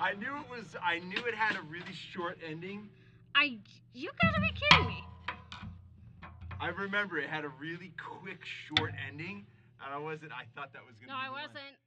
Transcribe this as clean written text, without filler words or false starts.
I knew it had a really short ending. You gotta be kidding me. I remember it had a really quick, short ending, and I thought that was gonna be the one. No, I wasn't.